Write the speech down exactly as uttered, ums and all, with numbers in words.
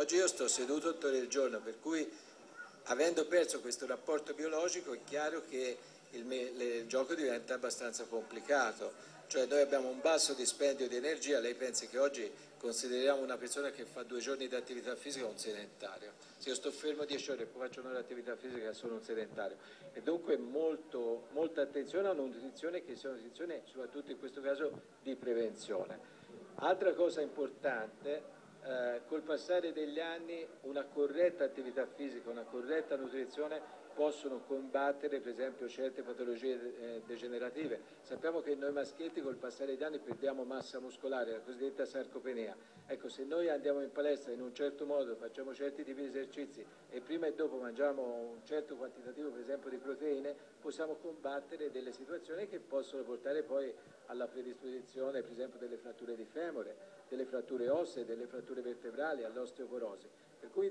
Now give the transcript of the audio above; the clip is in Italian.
Oggi io sto seduto otto ore al giorno, per cui avendo perso questo rapporto biologico è chiaro che il, il gioco diventa abbastanza complicato. Cioè noi abbiamo un basso dispendio di energia, lei pensi che oggi consideriamo una persona che fa due giorni di attività fisica un sedentario. Se io sto fermo dieci ore e poi faccio un'ora di attività fisica sono un sedentario. E dunque molto, molta attenzione a una nutrizione che sia una nutrizione soprattutto in questo caso di prevenzione. Altra cosa importante, eh, col passare degli anni una corretta attività fisica, una corretta nutrizione possono combattere per esempio certe patologie eh, degenerative. Sappiamo che noi maschietti col passare degli anni perdiamo massa muscolare, la cosiddetta sarcopenia. Ecco, se noi andiamo in palestra in un certo modo, facciamo certi tipi di esercizi e prima e dopo mangiamo un certo quantitativo per esempio di proteine, possiamo combattere delle situazioni che possono portare poi alla predisposizione per esempio delle fratture di femore, delle fratture ossee, delle fratture vertebrali, all'osteoporosi. Per cui